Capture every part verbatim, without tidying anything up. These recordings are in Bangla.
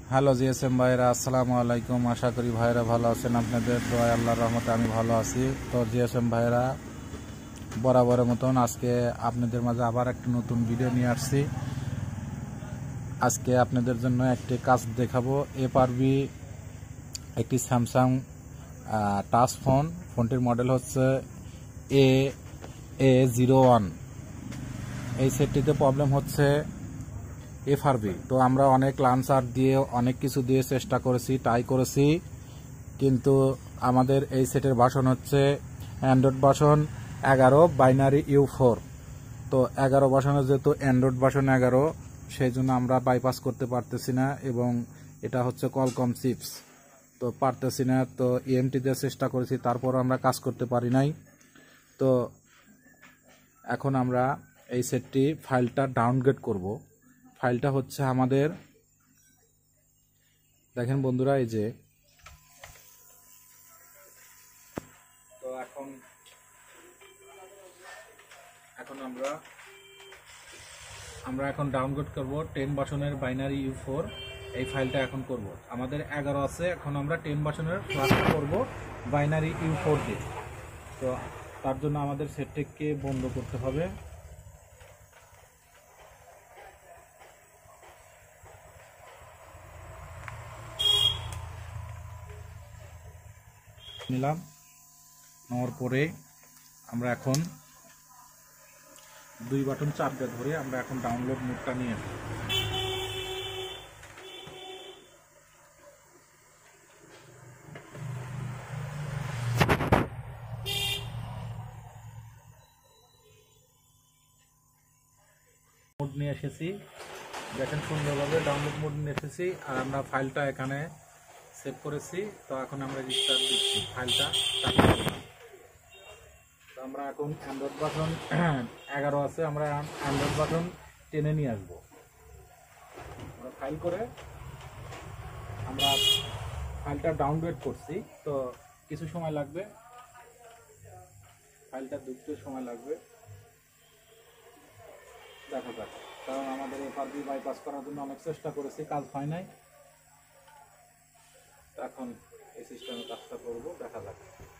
হ্যালো জিএসএম ভাইরা, আসসালামু আলাইকুম। আশা করি ভাইরা ভালো আছেন। আপনাদের দোয়ায় আল্লাহর রহমতে আমি ভালো আছি। তো জিএসএম ভাইরা, বরাবরের মতন আজকে আপনাদের মাঝে আবার একটা নতুন ভিডিও নিয়ে আসছি। আজকে আপনাদের জন্য একটি কাজ দেখাবো। এফআরবি একটি স্যামসাং টাচ ফোন, ফোনটির মডেল হচ্ছে এ এ জিরো ওয়ান। এই সেটটিতে প্রবলেম হচ্ছে এফআরবি। তো আমরা অনেক লাঞ্চার দিয়ে অনেক কিছু দিয়ে চেষ্টা করেছি, ট্রাই করেছি, কিন্তু আমাদের এই সেটের ভার্সন হচ্ছে অ্যান্ড্রয়েড ভার্সন এগারো বাইনারি ইউ ফোর। তো এগারো ভার্সনের যেহেতু অ্যান্ড্রয়েড ভার্সন এগারো, সেই জন্য আমরা বাইপাস করতে পারতেছি না, এবং এটা হচ্ছে কলকম চিপস, তো পারতেছি না। তো ইএমটি দিয়ে চেষ্টা করেছি, তারপর আমরা কাজ করতে পারি নাই। তো এখন আমরা এই সেটটি ফাইলটা ডাউনগ্রেড করব। ফাইলটা হচ্ছে আমাদের, দেখেন বন্ধুরা, এই যে তো এখন এখন আমরা আমরা এখন ডাউনলোড করব টেন ভার্সনের বাইনারি ইউ ফোর। এই ফাইলটা এখন করব। আমাদের এগারো আছে, এখন আমরা টেন ভার্সনের ফ্লাশটা করব বাইনারি ইউ ফোর দিয়ে। তো তার জন্য আমাদের সেটটিকে বন্ধ করতে হবে। নিলাম, নেওয়ার পরে আমরা এখন দুই বাটন চাপটা ধরে আমরা এখন ডাউনলোড মোডটা নিয়ে আসবো। মোড নিয়ে এসেছি, দেখেন সুন্দরভাবে ডাউনলোড মোড নিয়ে এসেছি, আর আমরা ফাইলটা এখানে সেভ করেছি। তো এখন আমরা রিস্টার্ট দিচ্ছি, ফাইলটা স্টার্ট করলাম। তো আমরা এখন অ্যান্ড্রয়েড ভার্সন এগারো আছে, আমরা অ্যান্ড্রয়েড ভার্সন টেনে নিয়ে আসবো। আমরা ফাইল করে আমরা ফাইলটা ডাউনলোড করছি, তো কিছু সময় লাগবে, ফাইলটা ঢুকতে সময় লাগবে, দেখা যাক। কারণ আমাদের এফআরবি বাইপাস করার জন্য অনেক চেষ্টা করেছি, কাজ হয় নাই। এখন এই সিস্টেমে কাজটা করবো, দেখা যাক।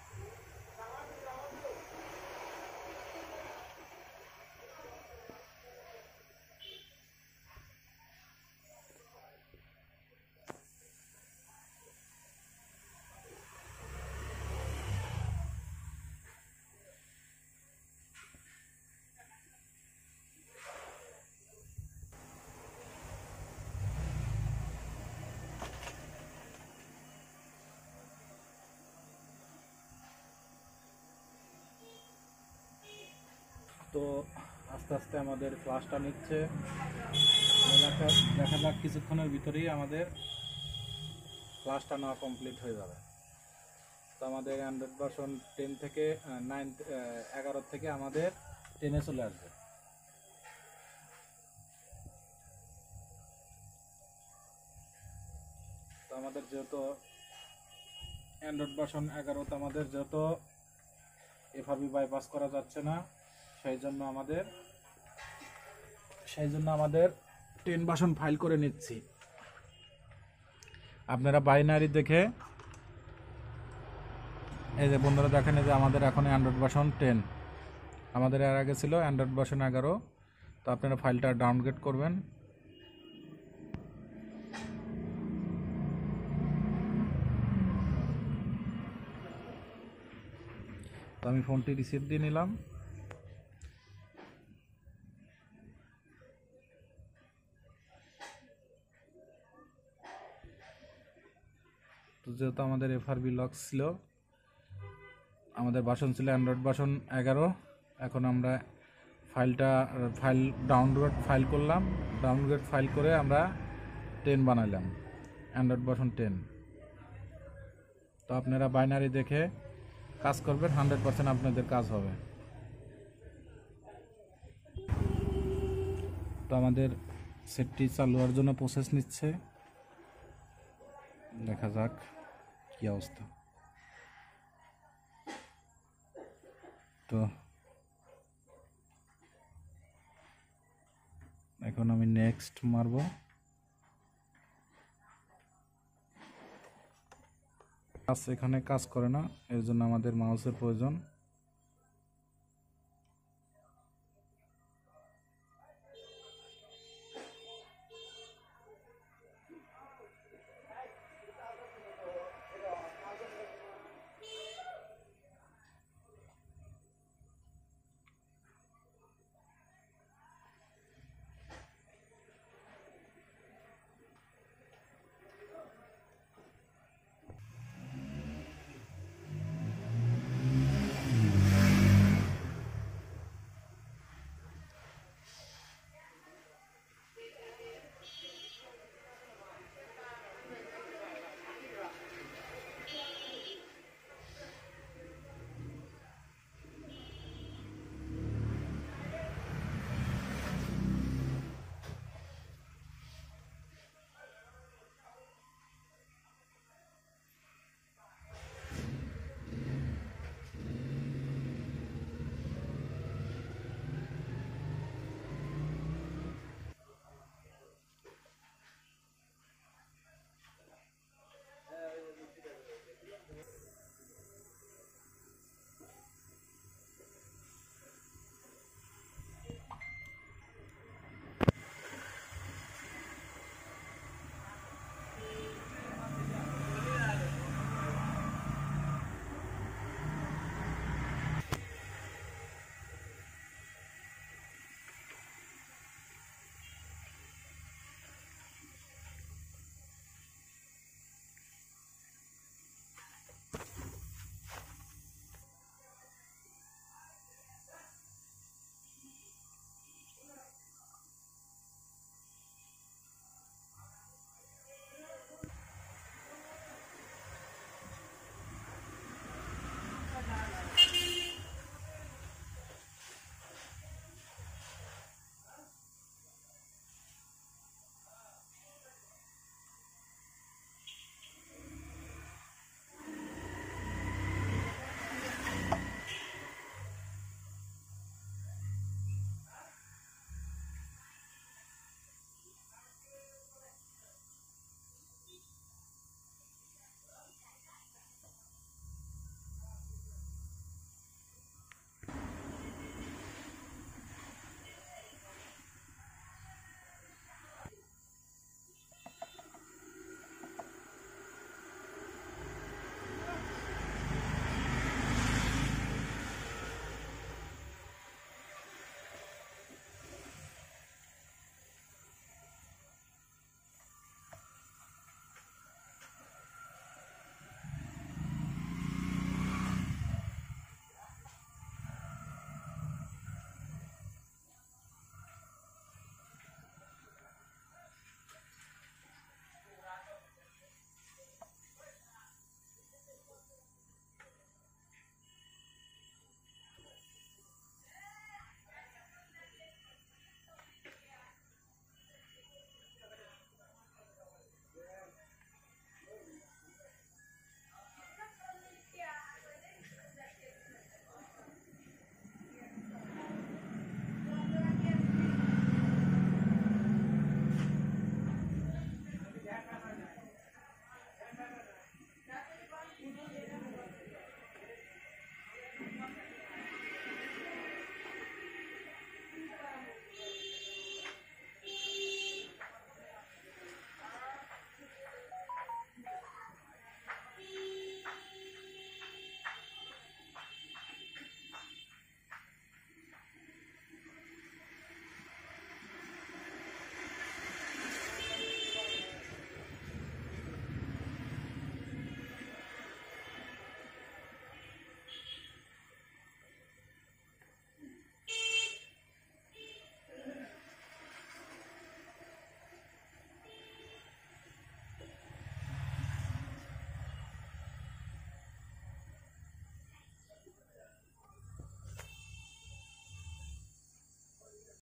তো আস্তে আস্তে আমাদের ক্লাসটা নিচ্ছে, দেখা দেখা যাক কিছুক্ষণের ভিতরেই আমাদের ক্লাসটা নেওয়া কমপ্লিট হয়ে যাবে। তো আমাদের অ্যান্ড্রয়েড ভার্সন টেন থেকে নাইন এগারো থেকে আমাদের টেনে চলে আসবে। তো আমাদের যেহেতু অ্যান্ড্রয়েড ভার্সন এগারোতে আমাদের যেহেতু এফআরবি বাইপাস করা যাচ্ছে না, সেই জন্য আমাদের সেই জন্য আমাদের টেন ভার্সন ফাইল করে নিচ্ছি। আপনারা বাইনারি দেখে, এই যে বন্ধুরা দেখেন, এই যে আমাদের এখন অ্যান্ড্রয়েড ভার্সন টেন, আমাদের এর আগে ছিল অ্যান্ড্রয়েড ভার্সন এগারো। তো আপনারা ফাইলটা ডাউনগ্রেড করবেন। তো আমি ফোনটি রিসিভ দিয়ে নিলাম। তো যেহেতু আমাদের এফআরবি লক ছিল, আমাদের ভার্সন ছিল অ্যান্ড্রয়েড ভার্সন এগারো, এখন আমরা ফাইলটা ফাইল ডাউনলোড ফাইল করলাম। ডাউনলোড ফাইল করে আমরা টেন বানাইলাম, অ্যান্ড্রয়েড ভার্সন টেন। তো আপনারা বাইনারি দেখে কাজ করবেন, হান্ড্রেড পার্সেন্ট আপনাদের কাজ হবে। তো আমাদের সেটটি চালু হওয়ার জন্য প্রসেস নিচ্ছে, দেখা যাক কি অবস্থা। তো এখন আমি নেক্সট মারবো। কাজ এখানে কাজ করে না, এর জন্য আমাদের মাউসের প্রয়োজন।